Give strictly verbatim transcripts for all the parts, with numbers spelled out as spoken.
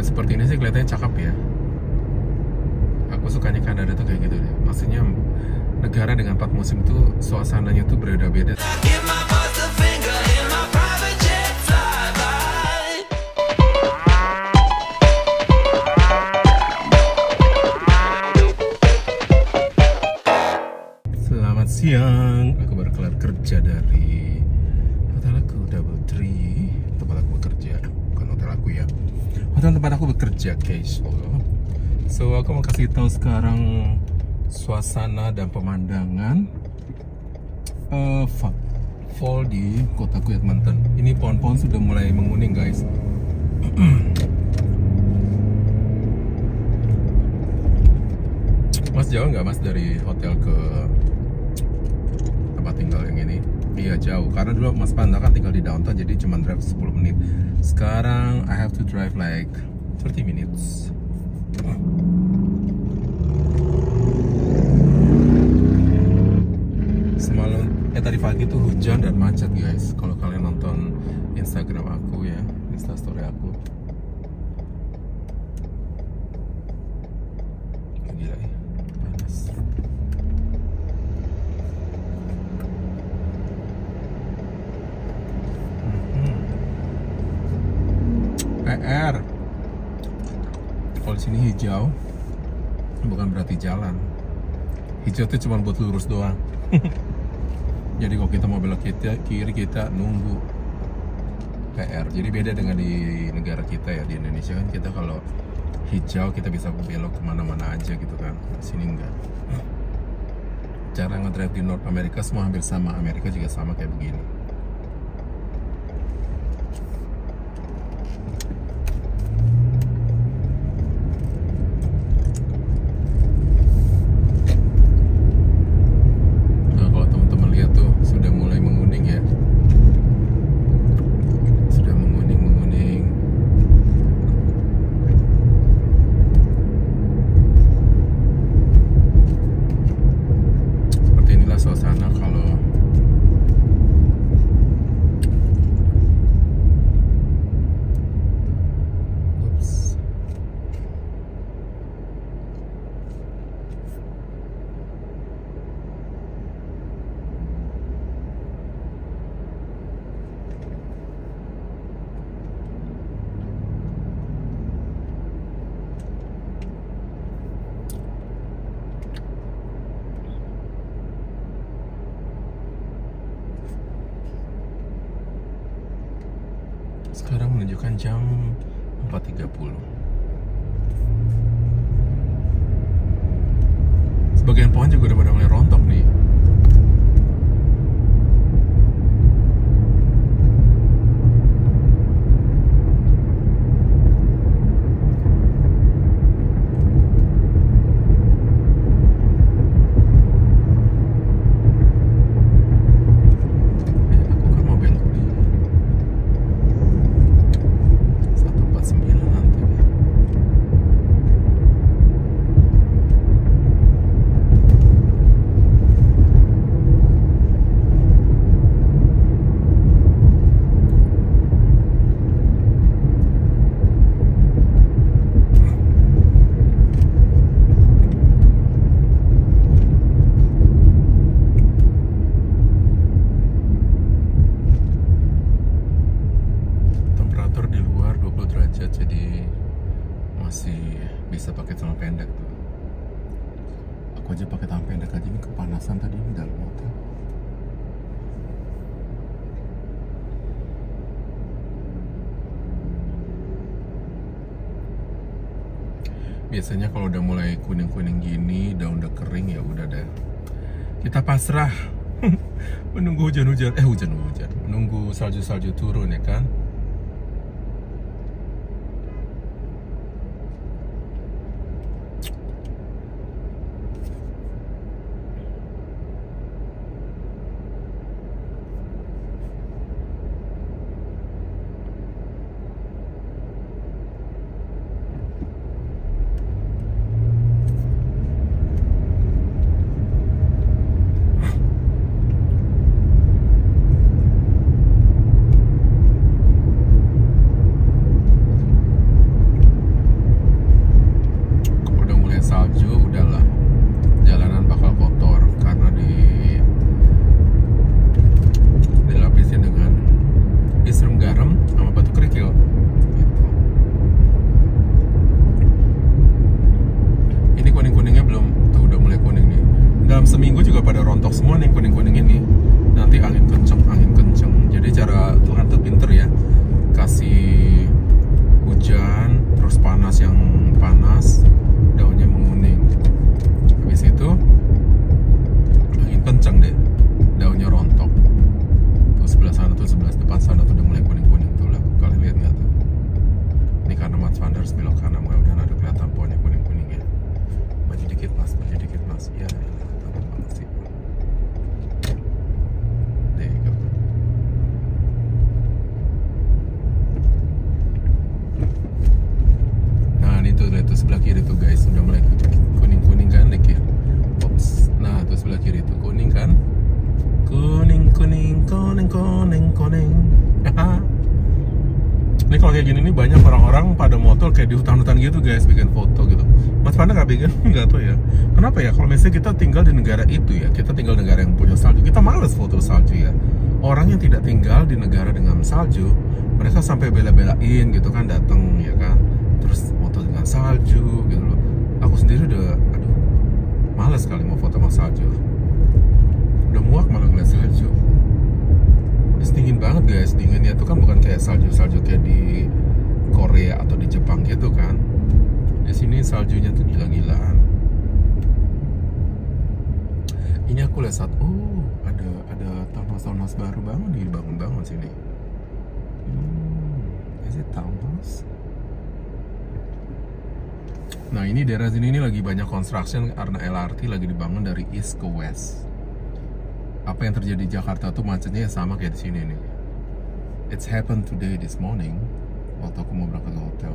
lihat seperti ini sih kelihatannya cakep ya. Aku sukanya Kanada tuh kayak gitu deh. Maksudnya negara dengan empat musim itu suasananya tuh berbeda-beda. Selamat siang, aku baru kelar kerja dari hotel aku Double Tree, tempat aku bekerja. Bukan hotel aku ya, hotel tempat aku bekerja, guys. So aku mau kasih tahu sekarang suasana dan pemandangan uh, fall di kotaku Edmonton. Ini pohon-pohon sudah mulai menguning, guys. Mas jauh nggak mas dari hotel ke tempat tinggal yang ini? Iya jauh, karena dulu Mas Panda kan tinggal di downtown, jadi cuma drive sepuluh menit. Sekarang I have to drive like thirty minutes. Semalam, eh tadi pagi tuh hujan dan macet, guys. Kalau kalian nonton Instagram aku ya, Instastory aku. Gila ya, panas. P R. Kalau di sini hijau bukan berarti jalan. Hijau itu cuma buat lurus doang. Jadi kalau kita mau belok kita kiri, kita nunggu P R. Jadi beda dengan di negara kita ya, di Indonesia kan kita kalau hijau kita bisa belok kemana-mana aja gitu kan. Di sini enggak. Cara ngedrive di North America semua hampir sama. Amerika juga sama kayak begini. Suasana kalau Oops. Sekarang menunjukkan jam empat tiga puluh. Sebagian pohon juga udah pada mulai rontok nih. Jadi masih bisa pakai celana pendek tuh. Aku aja pakai celana pendek aja, ini kepanasan tadi di dalam hotel. Biasanya kalau udah mulai kuning-kuning gini, daun udah kering, ya udah deh, kita pasrah menunggu hujan-hujan, eh hujan-hujan, menunggu salju-salju turun ya kan. Tuhan tuh pinter ya, kasih hujan terus panas yang panas, daunnya menguning. Habis itu angin kencang deh, daunnya rontok. Tuh sebelah sana tuh, sebelah depan sana tuh udah mulai kuning-kuning tuh lah. Kalian lihat nggak tuh? Ini karena Mats van der Waals belok kanan, mudah-mudahan ada kelihatan pohonnya kuning-kuning ya. Maju dikit mas, maju dikit mas. Ya, takut banget sih. There you go. Nah ini tuh, lihat tuh sebelah kiri tuh guys, udah mulai kuning-kuning kan di kiri. Ops. Nah tuh sebelah kiri tuh kuning kan, kuning kuning kuning kuning kuning. Ini kalau kayak gini nih banyak orang-orang pada motor kayak di hutan-hutan gitu guys, bikin foto gitu. Mas Panda nggak bikin? Nggak tahu ya. Kenapa ya? Kalau misalnya kita tinggal di negara itu ya, kita tinggal di negara yang punya salju, kita males foto salju ya. Orang yang tidak tinggal di negara dengan salju, mereka sampai bela-belain gitu kan, datang ya kan, terus foto dengan salju gitu loh. Aku sendiri udah, aduh, males kali mau foto sama salju. Udah muak malah ngeliat salju. Terus dingin banget guys, dinginnya tuh kan bukan kayak salju-salju kayak di Korea atau di Jepang gitu kan. Di sini saljunya tuh gila-gilaan. Ini aku lihat saat, oh ada ada townhouse-townhouse baru bangun nih, bangun-bangun sini. Hmm, is it townhouse? Nah ini daerah sini ini lagi banyak construction karena L R T lagi dibangun dari east ke west. Apa yang terjadi di Jakarta tuh macetnya sama kayak di sini nih. It's happened today this morning waktu aku mau berangkat ke hotel.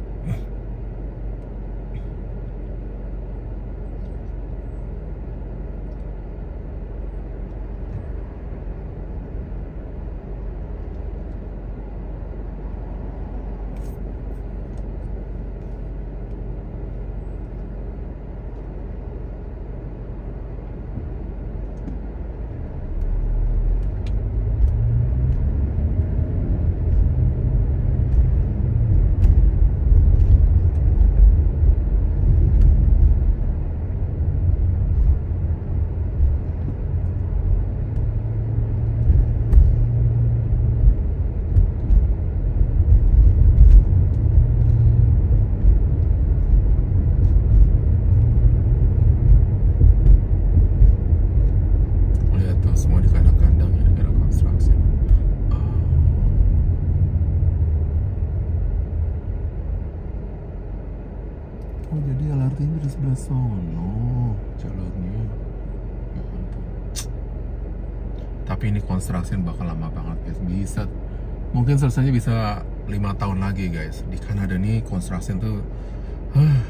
Oh jadi L R T-nya di sebelah sono jalurnya. Ya ampun. Tapi ini construction bakal lama banget guys. Bisa mungkin selesainya bisa lima tahun lagi guys. Di Kanada nih construction tuh huh,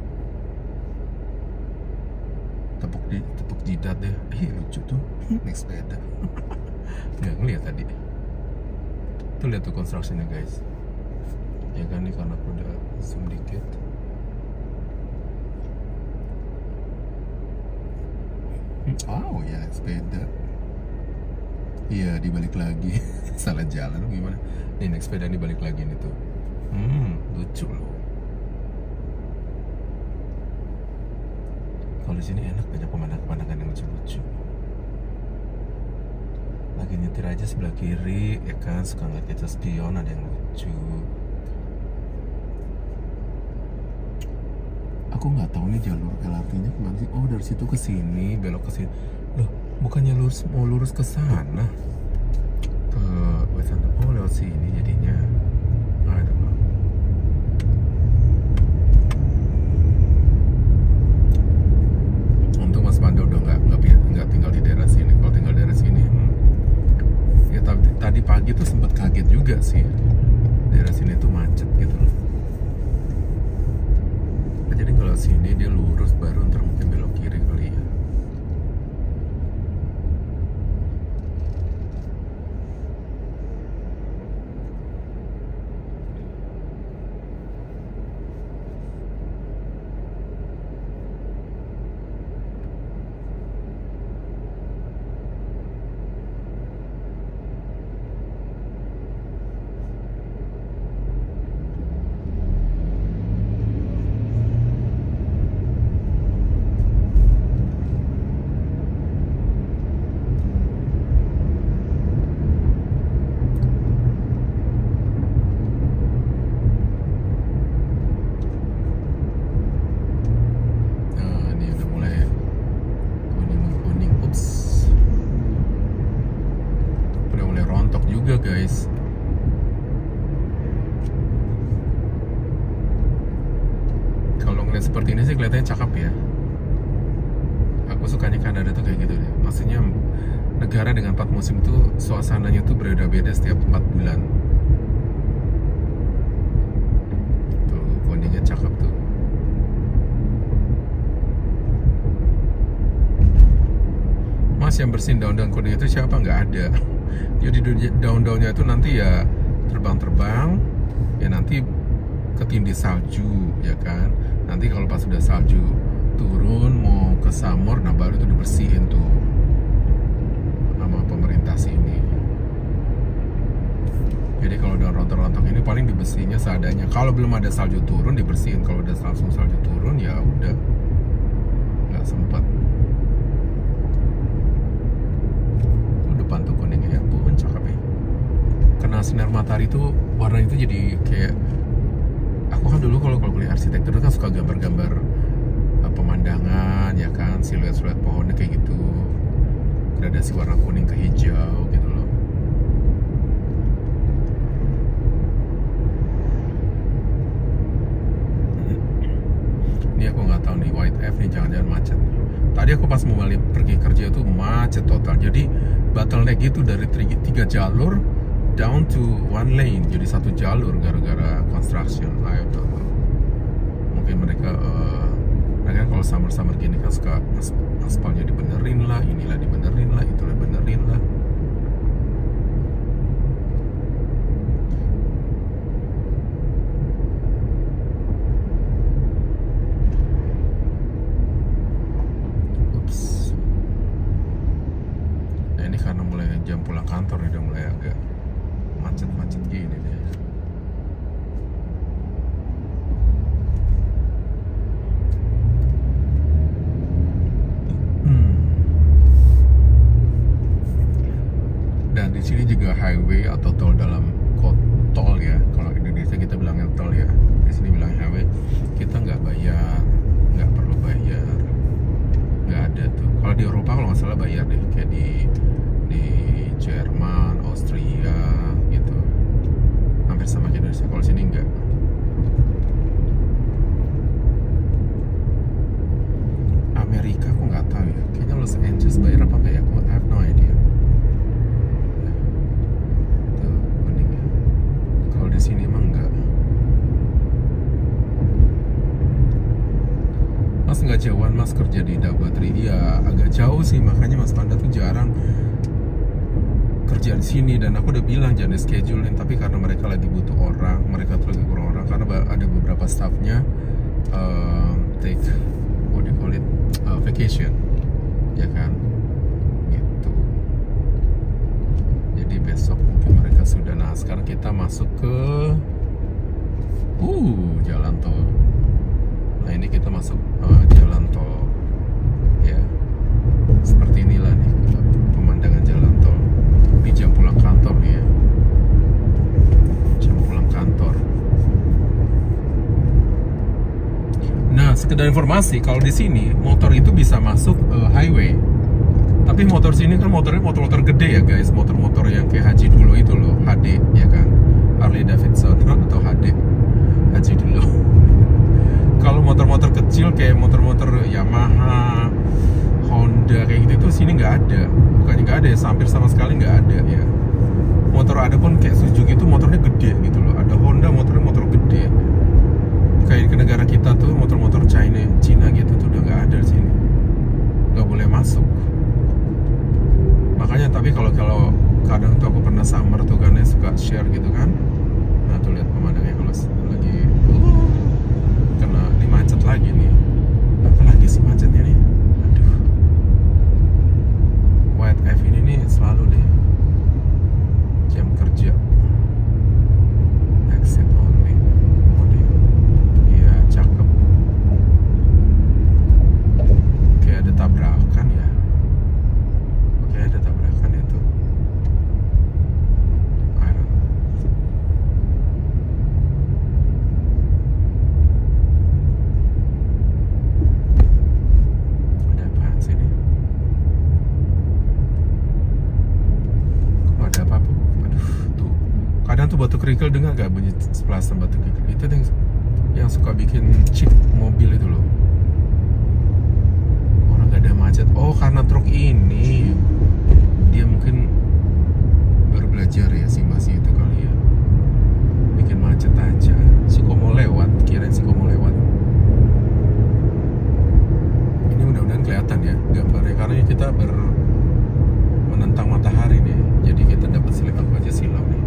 tepuk di tepuk jidat deh. Eh lucu tuh naik sepeda. Nggak ngeliat tadi. Tuh lihat tuh constructionnya guys. Ya kan nih karena aku udah zoom dikit. Oh ya sepeda. Iya dibalik lagi. Salah jalan gimana? Nih naik sepeda nih balik lagi nih tuh. Hmm lucu loh. Kalau di sini enak banyak pemandangan-pemandangan yang lucu-lucu. Lagi nyetir aja sebelah kiri, ya kan suka ngeliat kaca spion ada yang lucu. Aku nggak tahu nih jalur L R T-nya kemana sih. Oh dari situ ke sini, belok ke sini. Loh, bukannya lurus mau lurus ke sana? Ke Western. Oh lewat sini jadinya. Aduh. Untung Mas Panda udah nggak nggak nggak tinggal di daerah sini. Kalau tinggal di daerah sini, hmm. ya tadi, tadi pagi tuh sempat kaget juga sih. Daerah sini tuh macet gitu loh. Jadi kalau sini dia lurus baru ntar mungkin belok kiri kali ya. seperti ini sih kelihatannya cakep ya. Aku sukanya Kanada tuh kayak gitu deh. Maksudnya negara dengan empat musim itu suasananya tuh berbeda-beda setiap empat bulan. Tuh kuningnya cakep tuh. Mas yang bersihin daun-daun kuning itu siapa? Nggak ada. Jadi daun-daunnya itu nanti ya terbang-terbang, ya nanti ketindih salju, ya kan. Nanti kalau pas sudah salju turun mau ke Samur, nah baru itu dibersihin tuh sama pemerintah sini. Jadi kalau daun rontok-rontok ini paling dibersihinnya seadanya. Kalau belum ada salju turun dibersihin, kalau udah langsung salju turun ya udah nggak sempat. Depan tuh kuningnya ya, ampun cakep ya. Kena sinar matahari tuh warna itu jadi kayak, aku kan dulu kalau kalau kuliah arsitektur kan suka gambar-gambar uh, pemandangan ya kan, siluet-siluet pohonnya kayak gitu, gradasi warna kuning ke hijau gitu loh. Ini aku nggak tahu nih White F nih, jangan-jangan macet. Tadi aku pas mau balik pergi kerja tuh macet total. Jadi bottleneck gitu dari tiga jalur down to one lane, jadi satu jalur gara-gara construction. Ayo tuh, mungkin mereka uh, mereka kalau summer-summer gini kan suka as aspalnya dibenerin lah, inilah dibenerin lah, itulah benerin lah. Karena mulai jam pulang kantor udah mulai agak macet-macet gini deh. Hmm. Dan di sini juga highway atau tol dalam tol ya. Kalau Indonesia kita bilangnya tol ya. Di sini bilang highway. Kita nggak bayar, nggak perlu bayar, nggak ada tuh. Kalau di Eropa kalau nggak salah bayar deh, kayak di di Jerman, Austria gitu, hampir sama kayak Indonesia. Kalau sini enggak. Amerika aku nggak tahu ya, kayaknya Los Angeles bayar apa enggak ya, aku I have no idea. Tuh kuningnya. Kalau di sini emang enggak. Mas nggak jauhan mas kerja di Dabatri? Iya agak jauh sih, makanya Mas Panda tuh jarang kerja di sini. Dan aku udah bilang jangan schedulein, tapi karena mereka lagi butuh orang, mereka tuh lagi kurang orang karena ada beberapa staffnya uh, take what do you call it uh, vacation, ya kan, gitu. Jadi besok mungkin mereka sudah. Nah sekarang kita masuk ke uh jalan tol. Nah ini kita masuk uh, jalan tol, ya. Seperti inilah nih pemandangan jalan tol di jam pulang kantor nih ya. Jam pulang kantor. Nah sekedar informasi, kalau di sini motor itu bisa masuk uh, highway. Tapi motor sini kan motornya motor-motor gede ya guys, motor-motor yang kayak Haji dulu itu loh, H D ya kan, Harley Davidson atau H D, Haji dulu. Kalau motor-motor kecil kayak motor-motor Yamaha, Honda kayak gitu itu sini nggak ada. Bukannya nggak ada ya, hampir sama sekali nggak ada ya. Motor ada pun kayak Suzuki itu motornya gede gitu loh. Ada Honda motornya motor gede. Kayak ke negara kita tuh motor-motor China, Cina gitu tuh udah nggak ada di sini. Nggak boleh masuk. Makanya tapi kalau kalau kadang tuh aku pernah summer tuh kan ya suka share gitu kan. Nah tuh lihat pemandangannya kalau lagi uh, kena ini macet lagi nih. Apa lagi sih macetnya nih? Aduh. White F ini nih selalu deh jam kerja. Exit only. Mode. Iya, cakep. Kayak ada tabrakan ya. Oke, ada tabrakan ya tuh. Aduh. Ada apaan sih ini? Kok ada apa bu? Aduh, tuh. Kadang tuh batu kerikil dengar gak bunyi sepelasan batu kerikil? Itu yang yang suka bikin chip mobil itu loh. macet. Oh, karena truk ini dia mungkin baru belajar ya, si masih itu kali ya, bikin macet aja. Si Komo lewat, kirain si Komo lewat. Ini mudah-mudahan kelihatan ya gambarnya, karena kita ber menentang matahari nih, jadi kita dapat selip. Aku aja silau nih.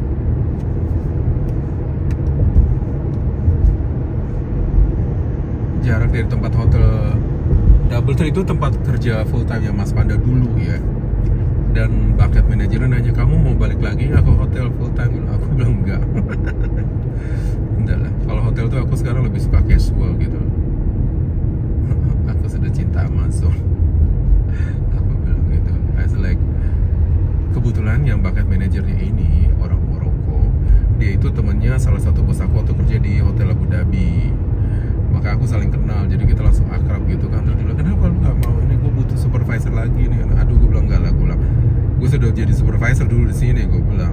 Jarak dari tempat hotel Doubletree itu tempat kerja full time ya Mas Panda dulu ya. Dan bucket manajernya nanya, kamu mau balik lagi nggak ke hotel full time? Aku bilang enggak. Enggak lah. Kalau hotel tuh aku sekarang lebih suka casual gitu. Aku sudah cinta Amazon. Aku bilang gitu. I was like, kebetulan yang bucket manajernya ini orang Maroko. Dia itu temannya salah satu bos aku waktu kerja di hotel Abu Dhabi. Maka aku saling kenal, jadi kita langsung akrab gitu kan. Terus dia bilang, kenapa lu gak mau, ini gue butuh supervisor lagi nih. Aduh, gue bilang enggak lah, gue bilang gue sudah jadi supervisor dulu di sini, gue bilang.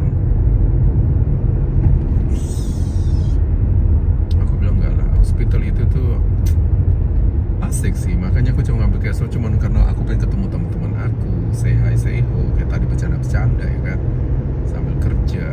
Aku bilang enggak lah, hospital itu tuh asik sih. Makanya aku cuma ngambil casual cuman karena aku pengen ketemu teman-teman aku, say hi, say ho, kayak tadi bercanda-bercanda ya kan, sambil kerja.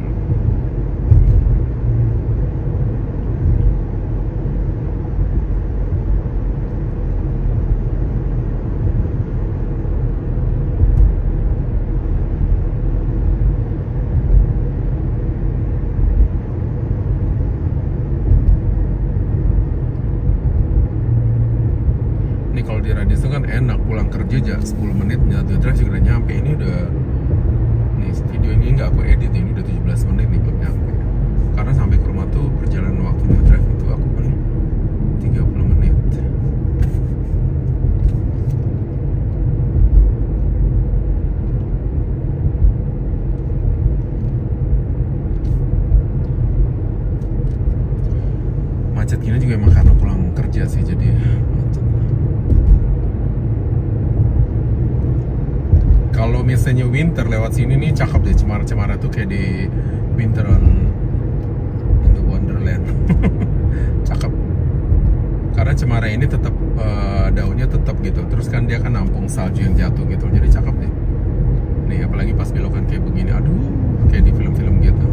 Kalau di Radius itu kan enak, pulang kerja aja sepuluh menit, nyatu drive juga udah nyampe. Ini udah, nih video ini nggak aku edit, ini udah tujuh belas menit nih belum nyampe. Karena sampai ke rumah tuh perjalanan waktu new drive itu aku paling tiga puluh menit. Macet gini juga emang karena pulang kerja sih, jadi macet. Kalau misalnya winter lewat sini nih cakep deh, Cemara-Cemara tuh kayak di Winter on in the Wonderland. Cakep. Karena Cemara ini tetap uh, daunnya tetap gitu. Terus kan dia kan nampung salju yang jatuh gitu. Jadi cakep deh. Nih apalagi pas belokan kayak begini, aduh, kayak di film-film gitu.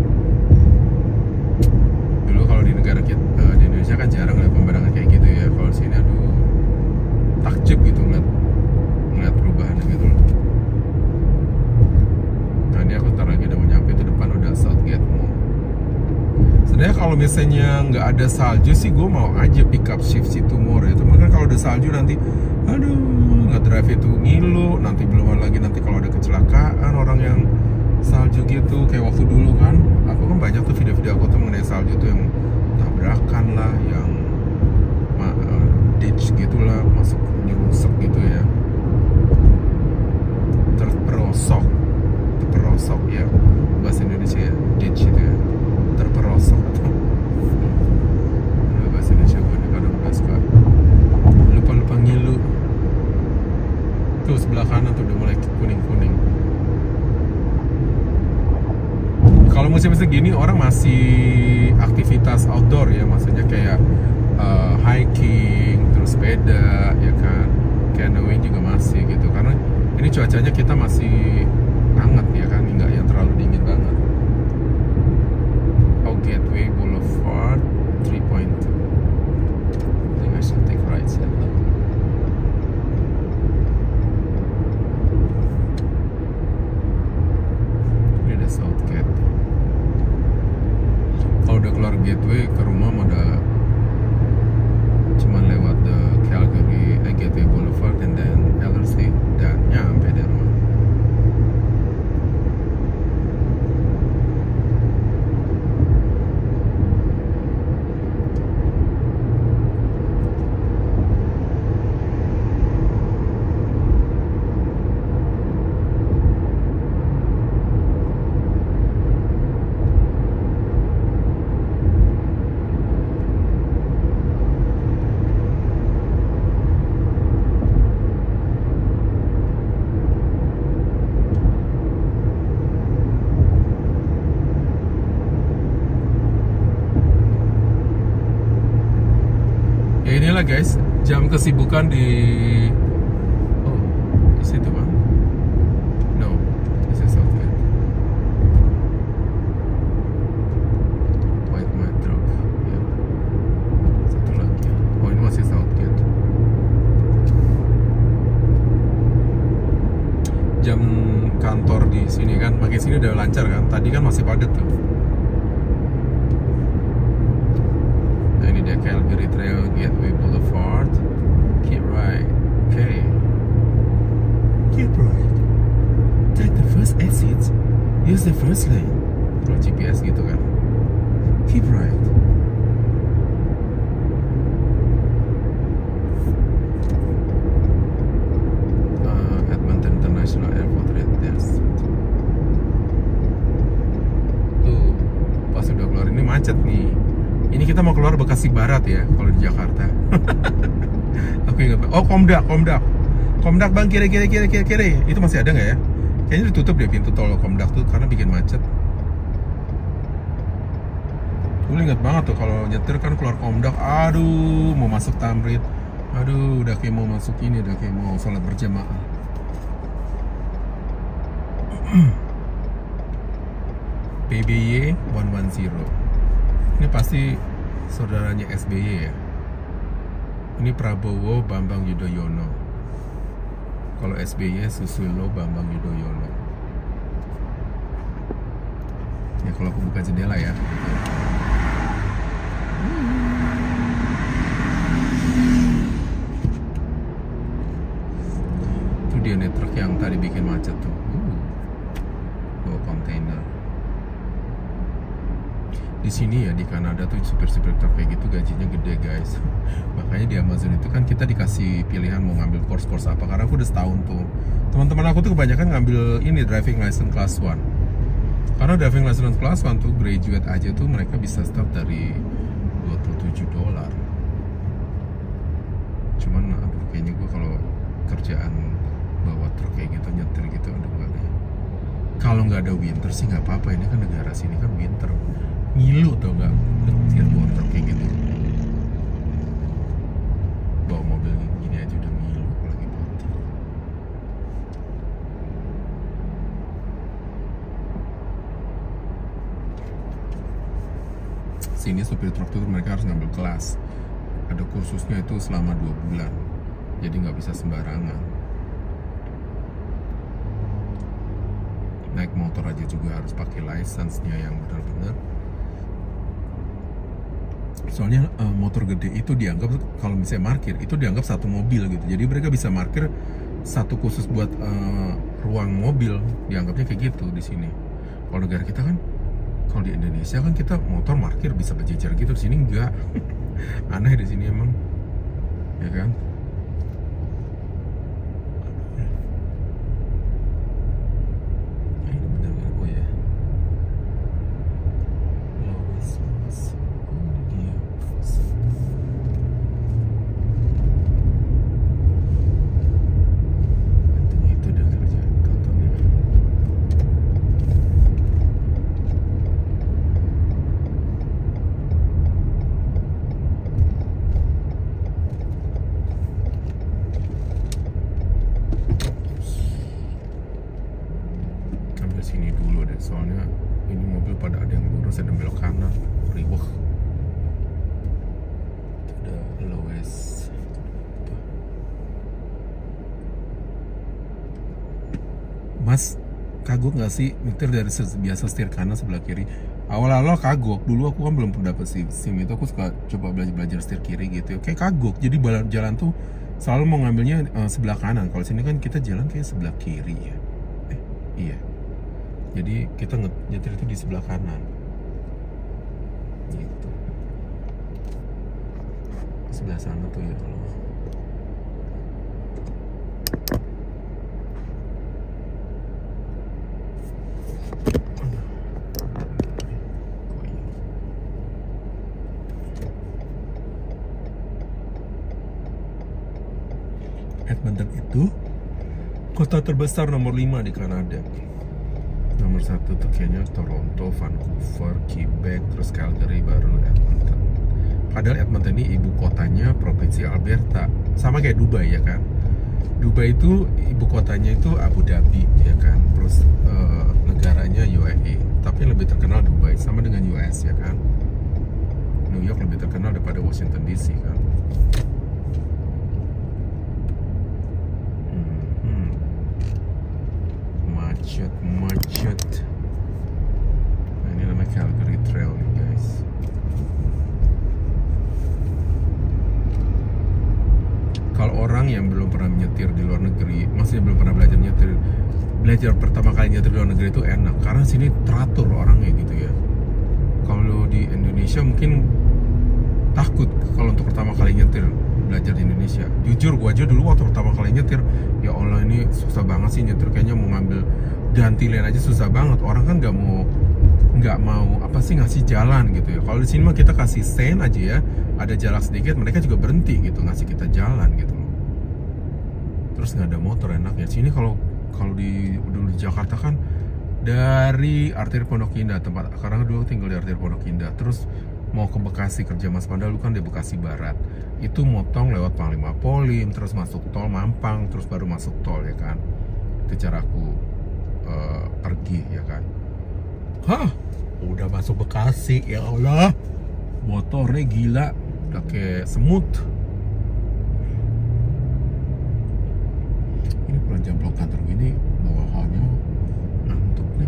Dulu kalau di negara kita, uh, di Indonesia kan jarang lihat pemandangan kayak gitu ya. Kalau di sini aduh, takjub gitu ngeliat ngeliat perubahannya gitu loh. Nah ini aku ntar lagi udah mau nyampe, itu depan udah Southgate Mall. Sebenarnya kalau misalnya nggak ada salju sih gue mau aja pick up shift situ more ya. Cuma kan kalau ada salju nanti, aduh, nge-drive itu ngilu. Nanti belum lagi nanti kalau ada kecelakaan orang yang salju gitu. Kayak waktu dulu kan, aku kan banyak tuh video-video aku tuh mengenai salju tuh yang tabrakan lah, yang uh, ditch gitulah, masuk nyungsep gitu ya. Terperosok. Terperosok ya, bahasa Indonesia ya, ditch itu ya, terperosok atau bahasa Indonesia gue nih kadang gak suka lupa-lupa ngilu. Tuh sebelah kanan tuh udah mulai kuning-kuning. Kalau musim-musim gini orang masih aktivitas outdoor ya, maksudnya kayak uh, hiking, terus sepeda ya kan, canoeing juga masih gitu, karena ini cuacanya kita masih hangat ya kan, nggak yang terlalu dingin banget. Oh, Gateway Boulevard three point two. I think I should take right side now. Ini ada Southgate. Kalau udah keluar Gateway ke rumah udah cuman lewat the Calgary eh, Gateway Boulevard and then Ellerslie dan nyampe di rumah. Inilah guys, jam kesibukan di situ bang? No, this is Southgate. White Metro, ya. Satu lagi. Oh ini masih Southgate. Jam kantor di sini kan, makin sini udah lancar kan. Tadi kan masih padat tuh. Nah ini dia Calgary Trail Gateway Boulevard. Keep right, okay. Keep right. Take the first exit. Use the first lane. Kalau G P S gitu kan. Keep right. International Airport Red Desk. Tuh, pas udah keluar ini macet nih. Ini kita mau keluar Bekasi Barat ya, kalau di Jakarta. Aku ingat. Oh, Komdak, Komdak. Komdak bang, kiri, kiri, kiri, kiri, kiri. Itu masih ada nggak ya? Kayaknya ditutup deh pintu tol Komdak tuh karena bikin macet. Gue ingat banget tuh kalau nyetir kan keluar Komdak. Aduh, mau masuk Tamrin. Aduh, udah kayak mau masuk ini, udah kayak mau sholat berjamaah. P B Y seratus. Ini pasti saudaranya S B Y ya. Ini Prabowo Bambang Yudhoyono. Kalau S B Y Susilo Bambang Yudhoyono. Ya kalau aku buka jendela ya. Itu dia nih truk yang tadi bikin macet tuh. Bawa kontainer. Di sini ya di Kanada tuh supir-supir truk kayak gitu gajinya gede guys. Makanya di Amazon itu kan kita dikasih pilihan mau ngambil course-course apa. Karena aku udah setahun tuh. Teman-teman aku tuh kebanyakan ngambil ini driving license class one. Karena driving license class one tuh graduate aja tuh mereka bisa start dari dua puluh tujuh dolar. Cuman aduh kayaknya gue kalau kerjaan bawa truk kayak gitu nyetir gitu aduh gak deh. Kalau nggak ada winter sih nggak apa-apa, ini kan negara sini kan winter. Ngilu tau nggak nyetir bawa truk kayak gitu. Bawa mobil gini aja udah ngilu apalagi bawa truk. Sini supir truk tuh mereka harus ngambil kelas. Ada kursusnya itu selama dua bulan. Jadi nggak bisa sembarangan. Naik motor aja juga harus pakai license-nya yang benar-benar. Soalnya uh, motor gede itu dianggap kalau misalnya parkir itu dianggap satu mobil gitu. Jadi mereka bisa parkir satu khusus buat uh, ruang mobil, dianggapnya kayak gitu di sini. Kalau negara kita kan, kalau di Indonesia kan kita motor parkir bisa berjejer gitu, di sini enggak. Aneh di sini emang, ya kan? Sini dulu deh, soalnya ini mobil pada ada yang lurus ada belok kanan, riweh. Ada lowes. Mas, kagok nggak sih nyetir dari biasa setir kanan sebelah kiri? Awal-awal kagok, dulu aku kan belum pernah dapet SIM, SIM itu aku suka coba belajar-belajar setir kiri gitu. Kayak kagok, jadi jalan tuh selalu mau ngambilnya uh, sebelah kanan. Kalau sini kan kita jalan kayak sebelah kiri ya. Eh, iya. Jadi kita nyetir itu di sebelah kanan gitu. Sebelah sana tuh ya kalau Edmonton itu kota terbesar nomor lima di Kanada. Nomor satu tuh kayaknya Toronto, Vancouver, Quebec, terus Calgary, baru Edmonton. Padahal Edmonton ini ibu kotanya provinsi Alberta, sama kayak Dubai ya kan. Dubai itu ibu kotanya itu Abu Dhabi ya kan, terus uh, negaranya U A E, tapi lebih terkenal Dubai sama dengan U S ya kan. New York lebih terkenal daripada Washington D C kan. Hmm, macet macet. Nah, ini namanya Calgary Trail nih guys. Kalau orang yang belum pernah menyetir di luar negeri, maksudnya belum pernah belajar nyetir, belajar pertama kali nyetir di luar negeri itu enak, karena sini teratur orangnya gitu ya. Kalau di Indonesia mungkin takut kalau untuk pertama kali nyetir belajar di Indonesia. Jujur gua aja dulu waktu pertama kali nyetir, ya Allah ini susah banget sih nyetir, kayaknya mau ngambil ganti lane aja susah banget. Orang kan nggak mau nggak mau apa sih ngasih jalan gitu ya. Kalau di sini mah kita kasih sen aja ya, ada jarak sedikit mereka juga berhenti gitu ngasih kita jalan gitu loh. Terus nggak ada motor enaknya. Sini kalau kalau di dulu di Jakarta kan dari arteri Pondok Indah, tempat karena dulu tinggal di arteri Pondok Indah, terus mau ke Bekasi kerja Mas Panda, lu kan di Bekasi Barat, itu motong lewat Panglima Polim, terus masuk tol Mampang, terus baru masuk tol ya kan. Itu cara aku uh, pergi ya kan. Hah, udah masuk Bekasi, ya Allah, motornya gila, udah kayak semut. Ini pulang jam blok kantor gini, bawahannya ngantuk nih.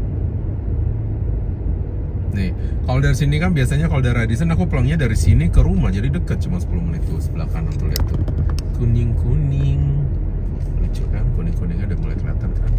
Nih, kalau dari sini kan biasanya kalau dari Radisson aku pulangnya dari sini ke rumah, jadi deket, cuma sepuluh menit tuh, sebelah kanan tuh, lihat tuh, kuning-kuning, lucu kan, kuning-kuningnya udah mulai kelihatan kan.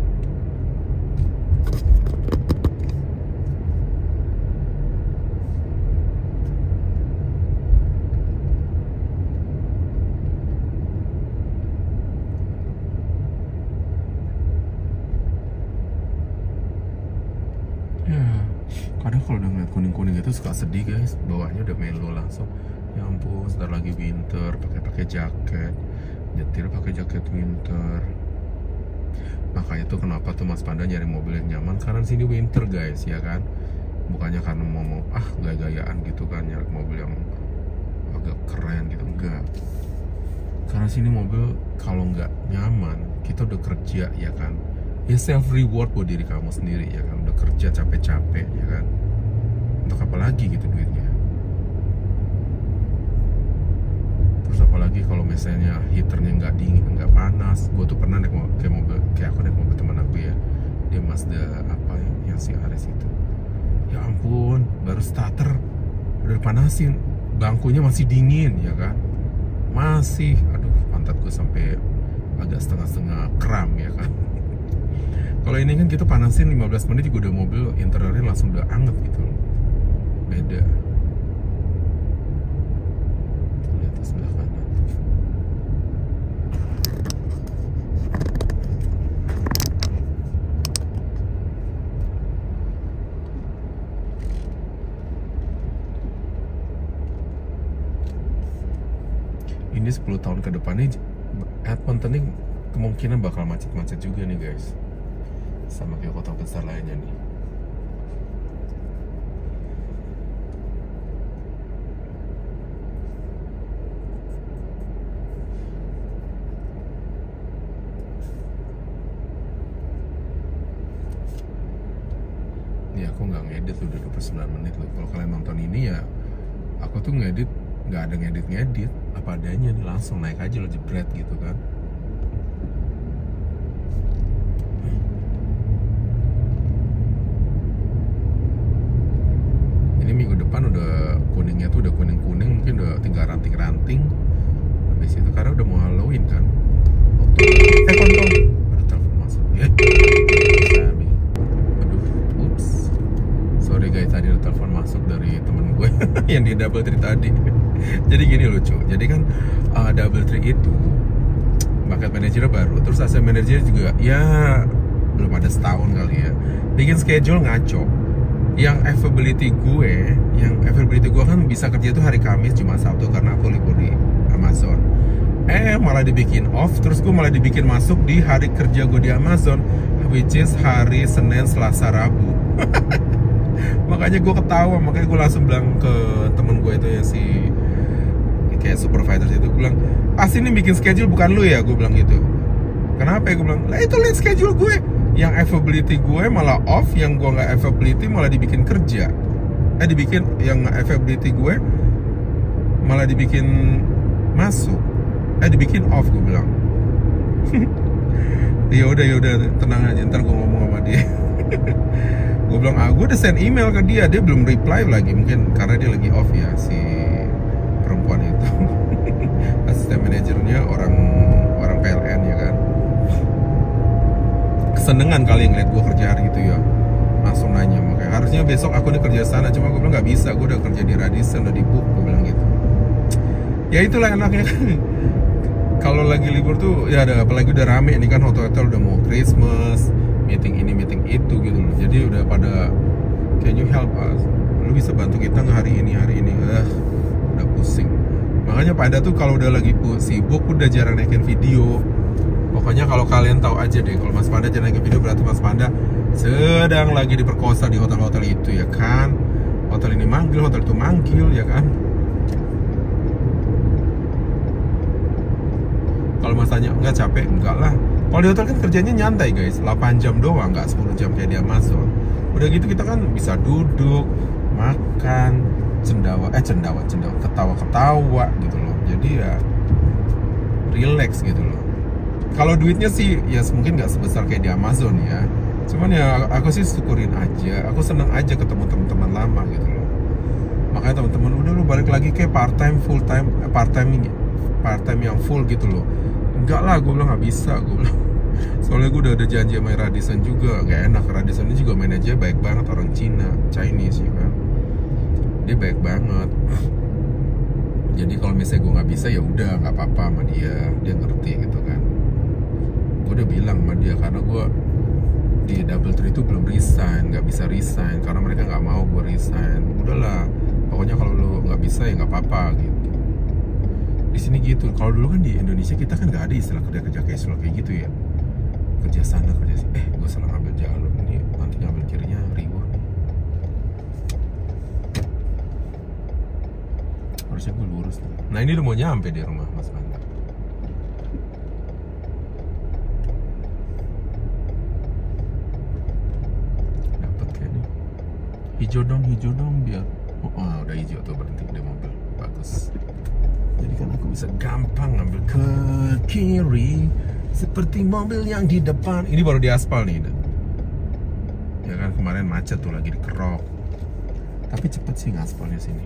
Kadang kalau udah ngeliat kuning-kuning itu suka sedih guys, bawahnya udah melo langsung. Ya ampun, sebentar lagi winter, pakai-pakai jaket, nyetir pakai jaket winter. Makanya tuh kenapa tuh Mas Panda nyari mobil yang nyaman, karena di sini winter guys ya kan. Bukannya karena mau mau ah gaya-gayaan gitu kan, nyari mobil yang agak keren gitu, enggak. Karena sini mobil kalau nggak nyaman, kita udah kerja ya kan, ya self reward buat diri kamu sendiri ya kan, udah kerja capek-capek ya kan, untuk apa lagi gitu duitnya. Terus apalagi kalau misalnya heaternya nggak dingin, nggak panas. Gue tuh pernah naik kayak mobil, kayak aku naik mobil teman aku ya, dia Mazda apa ya, yang si Aris itu, ya ampun, baru starter udah panasin, bangkunya masih dingin ya kan, masih, aduh pantat gue sampai agak setengah-setengah kram ya kan. Kalau ini kan kita panasin lima belas menit juga udah mobil interiornya langsung udah anget gitu loh. Beda. Lihat di sebelah kanan. Ini sepuluh tahun ke depan nih Edmonton nih kemungkinan bakal macet-macet juga nih guys, sama kayak kota besar lainnya nih. Nih aku nggak ngedit udah dua puluh sembilan menit loh. Kalau kalian nonton ini ya, aku tuh ngedit nggak ada ngedit-ngedit, apa adanya nih, langsung naik aja lo, jebret gitu kan. Ini minggu depan udah kuningnya tuh udah kuning-kuning, mungkin udah tinggal ranting-ranting. Habis itu karena udah mau Halloween kan. Oktober. Eh kontol, ada telepon masuk. Ya. Aduh, ups. Sorry guys, tadi ada telepon masuk dari temen gue yang di Double Tree tadi. Jadi gini lucu. Jadi kan uh, Double Tree itu market manager baru, terus asset manager juga ya belum ada setahun kali ya. Bikin schedule ngaco. Yang availability gue, yang availability gue kan bisa kerja itu hari Kamis, Jumat, Sabtu karena aku libur di Amazon. Eh malah dibikin off, terus gue malah dibikin masuk di hari kerja gue di Amazon, which is hari Senin, Selasa, Rabu. Makanya gue ketawa, makanya gue langsung bilang ke temen gue itu ya, si kayak supervisor itu, gue bilang, pasti ini bikin schedule bukan lu ya, gue bilang gitu. Kenapa ya? Gue bilang, lah itu lihat schedule gue, yang availability gue malah off, yang gue nggak availability malah dibikin kerja. Eh dibikin, yang availability gue malah dibikin masuk, eh dibikin off, gue bilang. Ya udah ya udah tenang aja, ntar gue ngomong sama dia. Gue bilang, ah gue udah send email ke dia, dia belum reply lagi, mungkin karena dia lagi off ya si perempuan itu. Asisten manajernya orang orang P L N ya kan. Kesenengan kali ngeliat gue kerja hari itu ya, langsung nanya, makanya harusnya besok aku nih kerja sana, cuma gue bilang nggak bisa, gue udah kerja di Radisson, udah di book, gue bilang gitu. Ya itulah enaknya kan. Kalau lagi libur tuh ya ada, apalagi udah rame ini kan, hotel-hotel udah mau Christmas, meeting ini meeting itu gitu loh. Jadi udah pada, can you help us? Lu bisa bantu kita nggak hari ini hari ini? Eh, udah pusing. Makanya pada tuh kalau udah lagi sibuk udah jarang naikin video. Pokoknya kalau kalian tahu aja deh, kalau Mas Panda jarang naikin video berarti Mas Panda sedang lagi diperkosa di hotel-hotel itu ya kan. Hotel ini manggil, hotel itu manggil ya kan. Kalau Mas tanya, enggak capek? Enggak lah. Kalau di hotel kan kerjanya nyantai guys, delapan jam doang, nggak sepuluh jam kayak di Amazon. Udah gitu kita kan bisa duduk, makan, cendawa, eh cendawa, cendawa, ketawa-ketawa gitu loh. Jadi ya relax gitu loh. Kalau duitnya sih ya mungkin nggak sebesar kayak di Amazon ya. Cuman ya aku sih syukurin aja, aku seneng aja ketemu teman-teman lama gitu loh. Makanya teman-teman udah lu balik lagi kayak part time, full time, part time part time yang full gitu loh. Enggak lah, gue bilang nggak bisa, gue bilang. Soalnya gue udah ada janji sama Radisson juga, nggak enak. Radisson ini juga manajernya baik banget, orang Cina, Chinese ya kan. Dia baik banget. Jadi kalau misalnya gue nggak bisa ya udah nggak apa-apa sama dia, dia ngerti gitu kan. Gue udah bilang sama dia karena gue di Double Tree itu belum resign, nggak bisa resign karena mereka nggak mau gue resign. Udahlah, pokoknya kalau lo nggak bisa ya nggak apa-apa gitu. Di sini gitu. Kalau dulu kan di Indonesia kita kan nggak ada istilah kerja-kerja casual kayak gitu ya. Kerja sana, kerja sini. Eh, gue salah ngambil jalur ini. Nanti ngambil kirinya ribu. Harusnya gue lurus. Nah ini udah mau nyampe di rumah Mas Panda. Dapat kayaknya. Hijau dong, hijau dong biar. Oh, oh udah hijau tuh, berhenti di mobil. Bagus. Jadi kan aku bisa gampang ngambil ke kiri seperti mobil yang di depan. Ini baru di aspal nih. Ya kan kemarin macet tuh lagi dikerok. Tapi cepet sih ngaspalnya sini.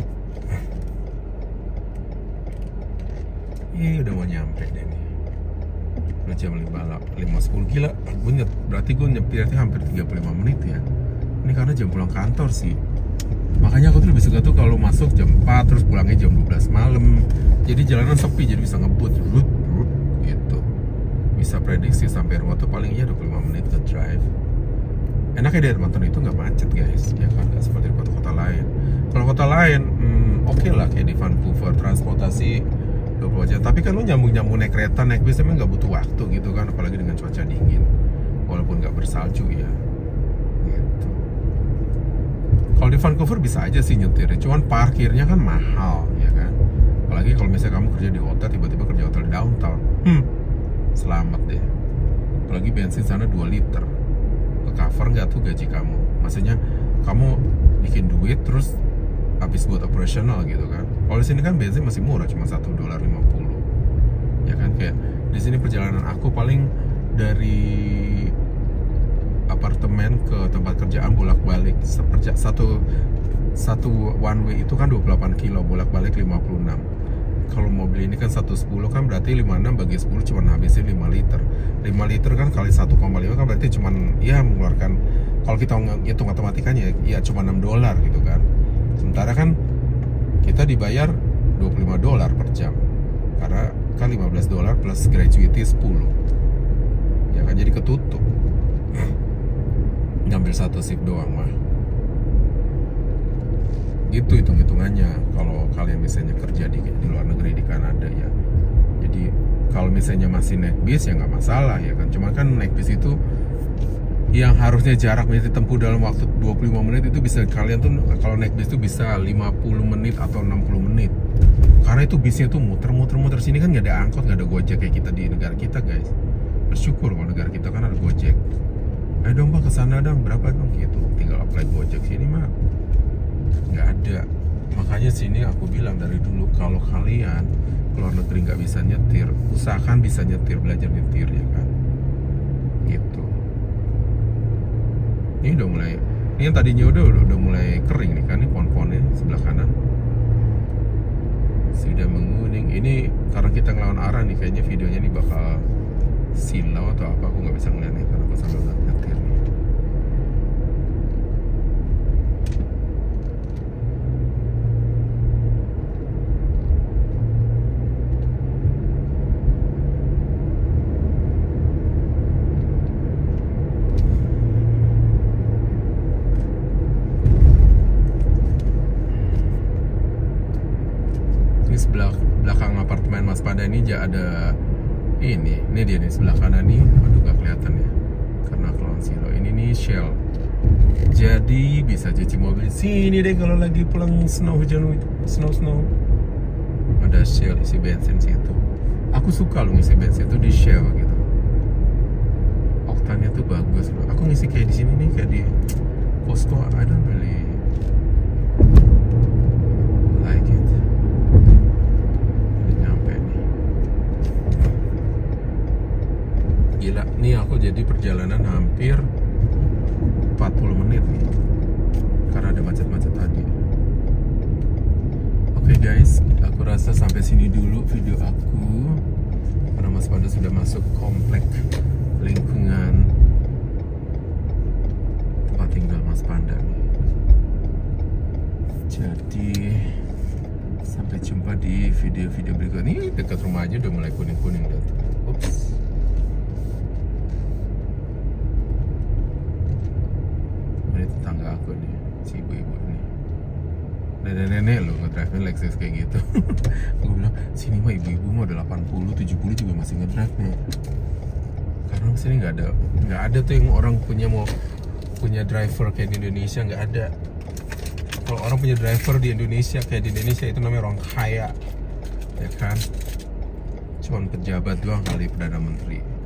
Iya udah mau nyampe deh nih. Udah jam lima sepuluh, gila. Gue nyet, berarti gue nyetirnya hampir tiga puluh lima menit ya. Ini karena jam pulang kantor sih. Makanya aku tuh lebih suka tuh kalau masuk jam empat terus pulangnya jam dua belas malam. Jadi jalanan sepi, jadi bisa ngebut rut, rut, gitu. Bisa prediksi sampai rumah tuh paling ya dua puluh lima menit ke drive. Enaknya di Edmonton itu nggak macet guys, ya kan, nggak seperti kota-kota lain. Kalau kota lain, hmm, oke okay lah kayak di Vancouver, transportasi dua puluh jam. Tapi kan lu nyambung-nyambung naik kereta, naik bis emang nggak butuh waktu gitu kan, apalagi dengan cuaca dingin. Walaupun nggak bersalju ya. Gitu. Kalau di Vancouver bisa aja sih nyetirnya, cuman parkirnya kan mahal, ya kan. Apalagi kalau misalnya kamu kerja di hotel, tiba-tiba kerja hotel di downtown, hmm, selamat deh. Apalagi bensin sana dua liter, ke cover nggak tuh gaji kamu? Maksudnya kamu bikin duit terus habis buat operasional gitu kan. Kalau di sini kan bensin masih murah, cuma satu dolar lima puluh, ya kan. Kayak di sini perjalanan aku paling dari apartemen ke tempat kerjaan bolak-balik seperti satu satu one way itu kan dua puluh delapan kilo, bolak-balik lima puluh enam. Kalau mobil ini kan seratus sepuluh kan berarti lima puluh enam bagi sepuluh cuma habisin lima liter. lima liter kan kali satu koma lima kan berarti cuma ya mengeluarkan, kalau kita hitung matematikanya ya cuma enam dolar gitu kan. Sementara kan kita dibayar dua puluh lima dolar per jam. Karena kan lima belas dolar plus gratuity sepuluh. Ya kan jadi ketutup. Ngambil satu shift doang mah. Gitu hitung-hitungannya kalau kalian misalnya kerja di, di luar negeri di Kanada ya. Jadi kalau misalnya masih naik bis ya nggak masalah ya kan. Cuma kan naik bis itu yang harusnya jarak bisa ditempuh dalam waktu dua puluh lima menit itu bisa kalian tuh kalau naik bis itu bisa lima puluh menit atau enam puluh menit. Karena itu bisnya tuh muter-muter-muter. Sini kan nggak ada angkot, nggak ada Gojek kayak kita di negara kita, guys. Bersyukur kalau negara kita kan ada Gojek. Ayo dong Pak, kesana dong, berapa dong gitu. Tinggal apply Gojek. Sini mah nggak ada. Makanya sini aku bilang dari dulu, kalau kalian keluar negeri nggak bisa nyetir, usahakan bisa nyetir, belajar nyetir ya kan. Gitu. Ini udah mulai, ini yang tadinya udah udah, udah mulai kering nih kan, ini pohon-pohonnya sebelah kanan sudah menguning. Ini karena kita ngelawan arah nih, kayaknya videonya nih bakal silau atau apa, aku nggak bisa ngeliatnya karena aku sambil nyetir nih. Sebelah belakang apartemen Mas Pada ini aja ada ini, ini dia nih sebelah kanan nih, aduh gak kelihatan ya karena Kepulauan Silo. Ini nih Shell, jadi bisa cuci mobil sini deh kalau lagi pulang snow, hujan snow snow. Ada Shell isi bensin situ. Aku suka loh ngisi bensin itu di Shell gitu. Oktannya tuh bagus loh. Aku ngisi kayak di sini nih, kayak di Costco, I don't really like it. Gila, nih aku jadi perjalanan hampir empat puluh menit nih karena ada macet-macet tadi. Oke okay guys, aku rasa sampai sini dulu video aku karena Mas Pada sudah masuk komplek lingkungan tempat tinggal Mas Panda nih. Jadi sampai jumpa di video-video berikutnya. Nih dekat rumah aja udah mulai kuning-kuning udah tuh. Ups. Tetangga aku nih, si ibu-ibu nih, nenek-nenek loh ngedrive Lexus kayak gitu. Aku bilang, sini mah ibu-ibu mah udah delapan puluh, tujuh puluh juga masih ngedrive nih. Karena sini nggak ada, nggak ada tuh yang orang punya mau punya driver kayak di Indonesia, nggak ada. Kalau orang punya driver di Indonesia kayak di Indonesia itu namanya orang kaya, ya kan? Cuman pejabat doang kali, Perdana Menteri.